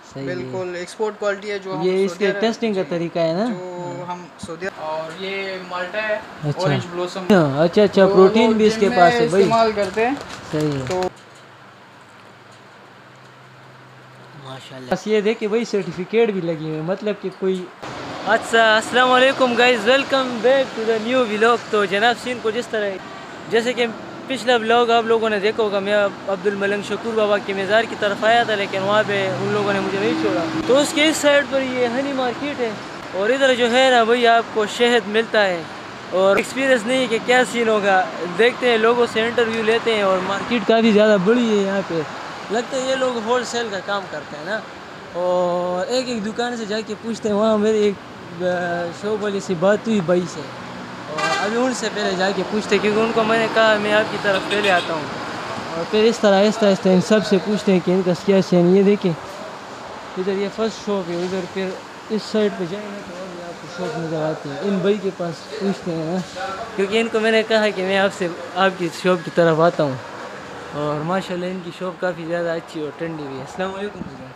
सही बिल्कुल export quality है जो हम ये इसके टेस्टिंग का तरीका है ना, जो हम सऊदी। और ये माल्टा है, अच्छा ऑरेंज ब्लॉसम। अच्छा अच्छा, प्रोटीन भी इसके पास है भाई, इस्तेमाल करते हैं। सही है तो माशाल्लाह। बस ये देखिए भाई सर्टिफिकेट भी लगी हुई है, मतलब कि कोई। अच्छा अस्सलाम वालेकुम guys, welcome back to the new vlog. तो जनाब सीन को जिस तरह, जैसे कि पिछला व्लॉग आप लोगों ने देखा होगा, मैं अब्दुल मलंग शकूर बाबा के मज़ार की तरफ आया था, लेकिन वहाँ पे उन लोगों ने मुझे नहीं छोड़ा। तो उसके इस साइड पर ये हनी मार्केट है, और इधर जो है ना भाई आपको शहद मिलता है, और एक्सपीरियंस नहीं है कि क्या सीन होगा। देखते हैं, लोगों से इंटरव्यू लेते हैं, और मार्केट काफ़ी ज़्यादा बड़ी है यहाँ पे। लगता है ये लोग होल सेल का काम करते हैं ना, और एक एक दुकान से जाके पूछते हैं। वहाँ मेरी एक शॉप वाली से बात हुई भाई से, और अभी उनसे पहले जाके पूछते, क्योंकि उनको मैंने कहा मैं आपकी तरफ पहले आता हूँ, और फिर इस तरह आहिस्ता आहिस्ता इन सब से पूछते हैं कि इनका क्या सीन। ये देखें इधर ये फर्स्ट शॉप है, उधर फिर इस साइड पे जाएंगे तो और भी आपको शॉप नज़र आती है। इन भाई के पास पूछते हैं ना, क्योंकि इनको मैंने कहा कि मैं आपसे आपकी शॉप की तरफ आता हूँ, और माशाल्लाह इनकी शॉप काफ़ी ज़्यादा अच्छी और ठंडी भी है। अस्सलाम वालेकुम भैया।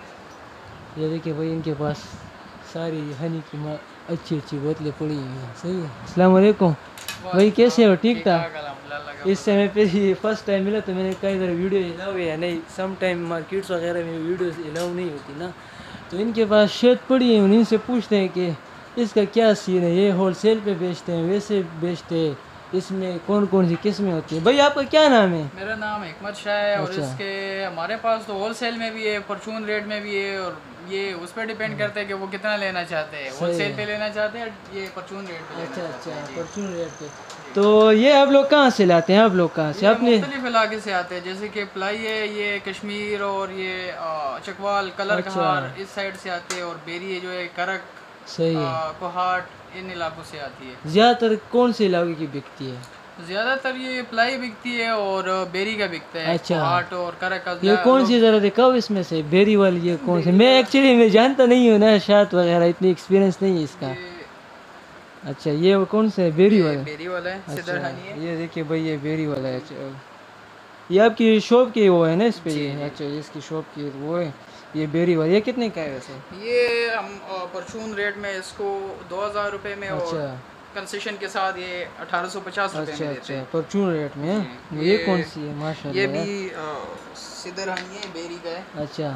ये देखिए भाई इनके पास सारी हनी की अच्छी अच्छी बोतलें पड़ी हुई हैं, सही है। अस्सलाम वालेकुम भाई, कैसे हो? ठीक ठाक। इस समय पे ही फर्स्ट टाइम मिला, तो मैंने कहा इधर वीडियो अलाउ है या नहीं। सम टाइम मार्केट्स वगैरह में वीडियो अलाउ नहीं होती ना, तो इनके पास शर्ट पड़ी है, उन्हीं से पूछते हैं कि इसका क्या सीन है, ये होलसेल पे बेचते हैं वैसे बेचते हैं, इसमें कौन कौन सी किस्में होती हैं। भाई आपका क्या नाम है? मेरा नाम हिकमत शाह है। और अच्छा। इसके हमारे पास तो होलसेल में भी है, परचून रेट में भी है, और ये उस पर डिपेंड करता है कि वो कितना लेना चाहते हैं। होलसेल पे लेना चाहते हैं, ये परचून रेट पे अच्छा लेना अच्छा, चाहते हैं। परचून रेट पे। तो ये आप लोग कहाँ से लाते हैं? आप लोग कहाँ से? ये अपने मुख्तलिफ इलाके से आते हैं, जैसे कि प्लाई है, ये कश्मीर, और ये चकवाल, कलर अच्छा। कहार इस साइड से आते हैं, और बेरी जो है करक, सही है। कोहाट, इन इलाकों से आती है। ज़्यादातर कौन से इलाके की बिकती है? ज़्यादातर ये प्लाई बिकती है, और बेरी का बिकता है। अच्छा। कोहाट और करक का ये कौन सी ज़रा दिखाओ इसमें से, बेरी वाली ये कौन सी? मैं एक्चुअली मैं जानता नहीं हूँ ना, शायद वगैरह इतनी एक्सपीरियंस नहीं है इसका। अच्छा ये वो कौन सा है? बेरी वाला? बेरी वाला है, अच्छा सिदर हनी है। ये देखिए भाई ये बेरी वाला है। अच्छा ये आपकी शॉप की वो है ना इस पे जी, ये? जी। अच्छा ये इसकी शॉप की वो है, ये बेरी वाला। ये कितने का है वैसे? ये हम परचून रेट में इसको 2000 रुपये में, और अच्छा कंसेशन के साथ ये 1850 रुपये अच्छा में देते अच्छा, हैं। परचून रेट में है? जी, ये कौन सी है? माशाल्लाह ये यार। भी सिदर हनी है, बेरी का है। अच्छा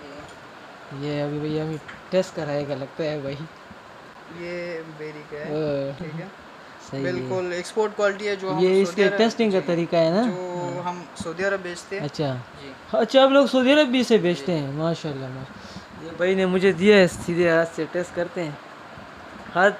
ये अभी भैया अभी टेस्ट कराएगा लगता है भाई। ये बेरी का है, ठीक है। सही बिल्कुल एक्सपोर्ट क्वालिटी है जो हम ये सऊदी इसके अरब, टेस्टिंग का जी, तरीका है ना, जो हम सऊदी अरब बेचते हैं। अच्छा जी, अच्छा, आप लोग सऊदी अरब भी से बेचते हैं? माशाल्लाह माशाल्लाह। ये भाई ने मुझे दिया है, सीधे हाथ से टेस्ट करते हैं। हाथ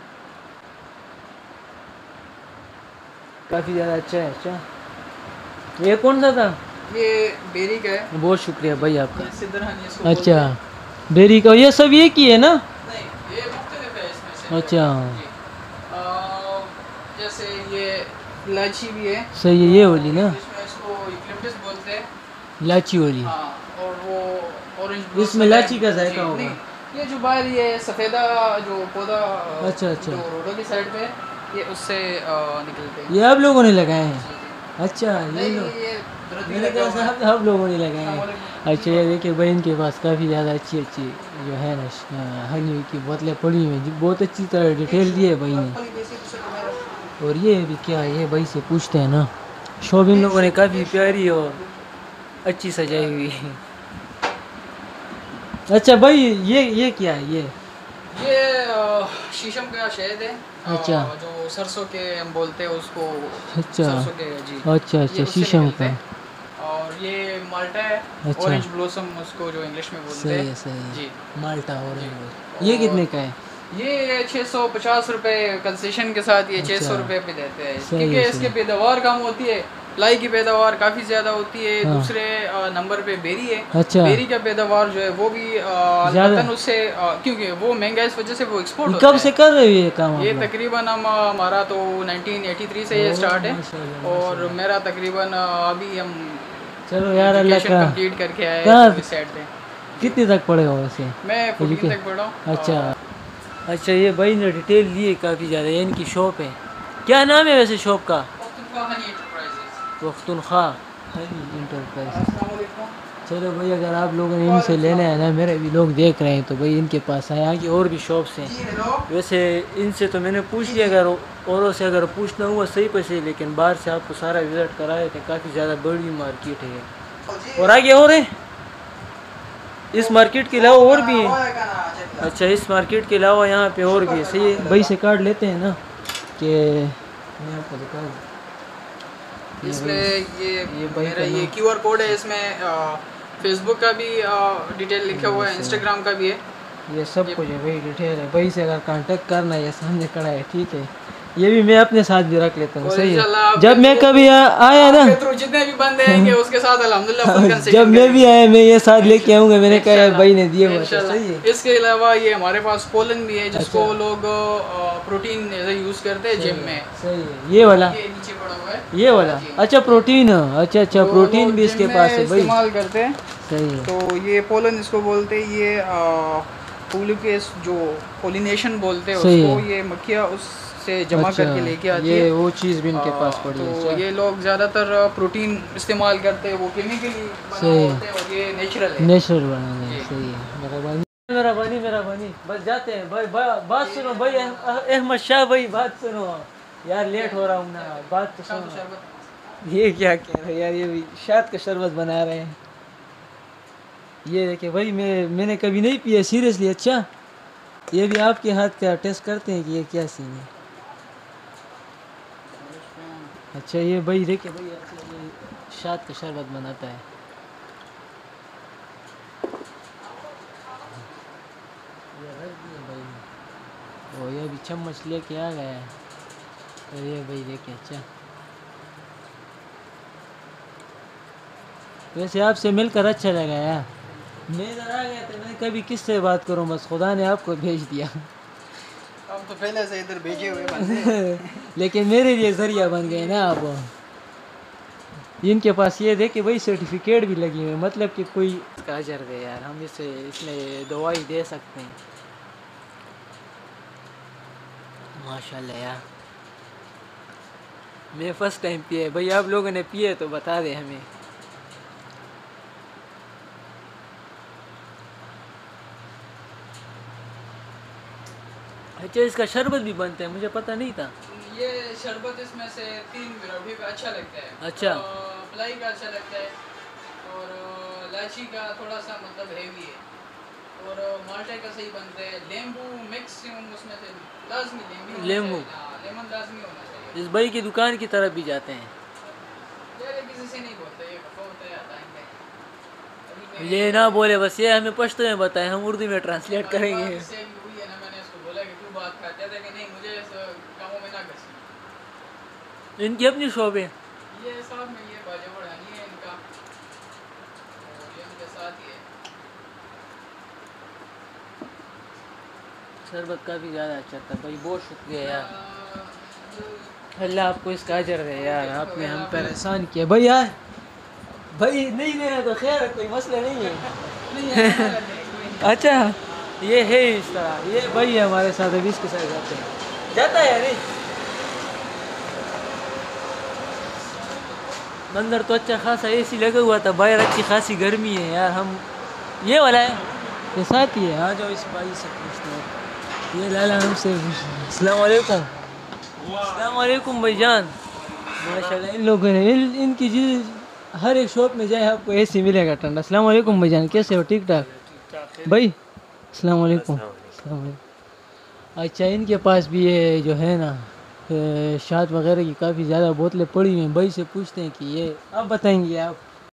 काफ़ी ज़्यादा अच्छा है। अच्छा ये कौन सा था? ये बेरी का है। बहुत शुक्रिया भाई आपका। ये सिदर हनी इसको बोलते अच्छा हैं। बेरी का, ये सब एक ही है ना? नहीं, ये मुख्तलिफ है इसमें से। अच्छा जी। जैसे ये इलायची भी है। सही है, ये वाली ना, इंग्लिश में इसको यूकलिप्टस बोलते हैं। इलायची वाली। हाँ, और वो ऑरेंज इसमें इलायची का जायका होगा। ये जो बाहर ये सफ़ेदा जो पौधा, अच्छा अच्छा, जो रोडों की साइड पे है, ये उससे निकलते हैं। ये आप लोगों ने लगाए हैं? जी, जी। अच्छा ये नहीं, लो, ये दुरुस्ती मैंने लगा कहा हुआ है। साहब आप लोगों ने लगाए हैं। अस्सलामुअलैकुम। अच्छा ये देखिए भाई इनके पास काफ़ी ज़्यादा अच्छी अच्छी जो है ना हनी की बोतलें पड़ी हुई हैं, बहुत अच्छी तरह डिटेल दी है भाई ने। और ये भी क्या है, ये भाई से पूछते हैं ना। शॉप इन लोगों ने काफ़ी प्यारी और अच्छी सजाई हुई है। अच्छा भाई ये क्या है ये? शीशम का शहद है। अच्छा। जो सरसों के हम बोलते हैं उसको। अच्छा सरसों के, जी। अच्छा ये अच्छा, उससे शीशम निकलते का। हैं। और ये माल्टा है। अच्छा। ऑरेंज ब्लॉसम उसको जो इंग्लिश में बोलते हैं। सही है जी। माल्टा ऑरेंज। ये कितने का है? ये 650 रुपये कंसेशन के साथ, ये 600 अच्छा। रुपये पे देते हैं, सही क्योंकि है, इसके सही। पैदावार कम होती है। लाई की पैदावार काफ़ी ज़्यादा होती है। हाँ। दूसरे नंबर पे बेरी है। अच्छा। बेरी का पैदावार जो है वो भी अलबत्तन उससे, क्योंकि वो महंगा इस वजह से वो एक्सपोर्ट होता कब है। से कर रहे हो ये काम आप ये लोग? तकरीबन हमारा तो 1983 से ये स्टार्ट है। माशाल्लाह, और माशाल्लाह। मेरा तकरीबन अभी हम चलो यार अल्लाह एजुकेशन का। कंप्लीट करके आए कहाँ? तो इस साइड पे। कितने तक पड़े हो वैसे? मैं 14 एजुके तक पढ़ा हूँ। अच्छा अच्छा, ये भाई ने डिटेल दी है काफ़ी ज़्यादा। ये इनकी शॉप है, क्या नाम है वैसे शॉप का? Pakhtunkhwa honey enterprises. Pakhtunkhwa honey enterprise. अस्सलाम वालेकुम। चलो भाई, अगर आप लोगों ने इनसे लेना है ना, मेरे भी लोग देख रहे हैं, तो भाई इनके पास आए। यहाँ की और भी शॉप्स हैं। वैसे इनसे तो मैंने पूछ लिया, अगर औरों से अगर पूछना हुआ सही पैसे, लेकिन बाहर से आपको सारा विज़िट कराए थे। काफ़ी ज़्यादा बड़ी मार्केट है। और आगे और है, इस मार्केट के अलावा और भी है। अच्छा, इस मार्केट के अलावा यहाँ पे और भी है। सही है भाई, से कार्ड लेते हैं ना कि मैं आपको दिखा दूँ। इसमें ये भाई मेरा ये QR कोड है। इसमें फेसबुक का भी डिटेल लिखा हुआ है, इंस्टाग्राम का भी है। ये सब कुछ है भाई, डिटेल है भाई। से अगर कांटेक्ट करना है, ये सामने खड़ा है, ठीक है। ये भी मैं अपने साथ भी रख लेता हूँ। सही है, जब मैं कभी आया ना, जितने भी बंदे आएंगे उसके साथ अल्हम्दुलिल्लाह जब मैं भी आया, मैं ये साथ लेके आऊँगा। मैंने कहा भाई ने दिए हुए। सही है। इसके अलावा ये हमारे पास पोलन भी है, जिसको लोग प्रोटीन यूज करते हैं जिम में। सही है, ये वाला, ये नीचे पड़ा हुआ है, ये वाला। अच्छा, प्रोटीन। अच्छा अच्छा, प्रोटीन भी इसके पास है भाई, इस्तेमाल करते हैं। सही है। तो ये पोलन इसको बोलते हैं। ये फूल के जो पोलिनेशन बोलते हैं उसको, ये मक्खियाँ उससे जमा करके लेके आती है। ये वो चीज़ भी इनके पास पड़ी है। तो ये लोग ज़्यादातर प्रोटीन इस्तेमाल करते हैं, वो केमिकली बना होते हैं और ये नेचुरल है। नेचुरल बनाना है। सही है। मेरा बनी बस जाते हैं भाई। बात सुनो भाई, अहमद शाह भाई, बात सुनो यार, लेट हो रहा हूँ ना, बात तो सुनो। ये क्या कह रहे हैं यार, ये भी शहद का शरबत बना रहे हैं। ये देखिए भाई, मैंने कभी नहीं पिया सीरियसली। अच्छा, ये भी आपके हाथ का टेस्ट करते हैं कि ये क्या सीन है। अच्छा, ये भाई देखिए भाई, ये शहद का शरबत बनाता है। ये रख दिए भाई। ओ, ये भी चम्मच लेके आ गया है। और ये भाई देखिए। अच्छा, वैसे आपसे मिलकर अच्छा लगा यार। मैं इधर आ गया तो मैं कभी किससे बात करूं, बस खुदा ने आपको भेज दिया। हम तो पहले से इधर भेजे हुए बंदे लेकिन मेरे लिए जरिया बन गए ना आप। इनके पास ये देखे भाई, सर्टिफिकेट भी लगी हुई, मतलब कि कोई अजर है यार, हम इसमें दवाई दे सकते हैं। माशाल्लाह यार, मैं फर्स्ट टाइम पिए भाई। आप लोगों ने पिए तो बता दे हमें। अच्छा, इसका शरबत भी बनता है, मुझे पता नहीं था। ये शरबत इसमें से 3 वैरायटी का अच्छा लगता है। अच्छा, मलाई का अच्छा लगता है, और इलायची का थोड़ा सा मतलब हेवी है, और माल्टे का सही बनता है। नींबू मैक्सिमम उसमें से लाजमी लेमन लाजमी होना चाहिए। इस भाई की दुकान की तरफ भी जाते हैं। यार किसी से नहीं बोलते, ये होता है आएंगे। ये ना बोले बस, ये हमें पश्तो में बताए, हम उर्दू में ट्रांसलेट करेंगे। मैंने इसको बोला कि तू बात करते थे कि नहीं, मुझे इस कामों में ना घसी। इनकी अपनी शॉप है। ये साथ में ये बाजू बढ़ानी है इनका, और ये उनके साथ ही है। शरबत काफ़ी ज़्यादा अच्छा था भाई, बहुत शुक्रिया यार। अल्लाह आपको इसका अजर है यार, आपने हम पर एहसान किया भाई। यार भाई नहीं देना तो खैर, कोई मसला नहीं है। अच्छा, ये है इस तरह। ये भाई है हमारे साथ, अभी इसके साथ जाता है नहीं। अंदर तो अच्छा खासा एसी लगा हुआ था, बाहर अच्छी खासी गर्मी है यार। हम ये वाला है, ये साथ ही है। आ जाओ, इस भाई से पूछते हैं। ये लाला हमसे। अस्सलाम वालेकुम। अस्सलाम वालेकुम भाईजान। माशाल्लाह, इन लोगों ने इनकी हर एक शॉप में जाए आपको एसी मिलेगा ठंडा। अस्सलाम वालेकुम भाईजान, कैसे हो? ठीक ठाक भाई। अस्सलाम वालेकुम। अच्छा, इनके पास भी ये जो है ना शहद वगैरह की काफ़ी ज़्यादा बोतलें पड़ी हुई हैं। भाई से पूछते हैं कि ये आप बताएंगे, आप